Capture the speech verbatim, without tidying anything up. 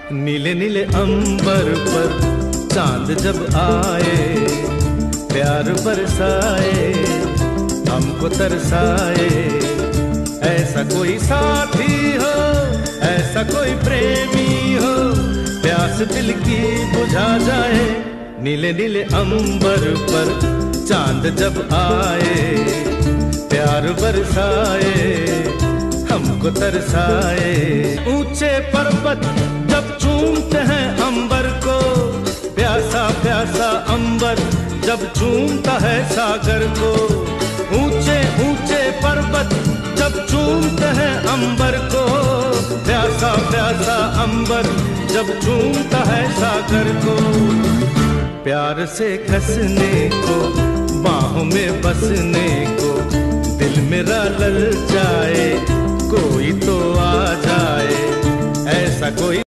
नीले नीले अंबर पर चांद जब आए, प्यार बरसाए, हमको तरसाए। ऐसा कोई साथी हो, ऐसा कोई प्रेमी हो, प्यास दिल की बुझा जाए। नीले नीले अंबर पर चांद जब आए, प्यार बरसाए, हमको तरसाए। ऊंचे पर्वत जब चूमते हैं अंबर को, प्यासा प्यासा अंबर जब चूमता है सागर को। ऊंचे ऊंचे पर्वत जब चूमते हैं अंबर को, प्यासा प्यासा अंबर जब चूमता है सागर को। प्यार से कसने को, बाहों में बसने को, दिल मेरा ललचाए, कोई तो आ जाए। ऐसा कोई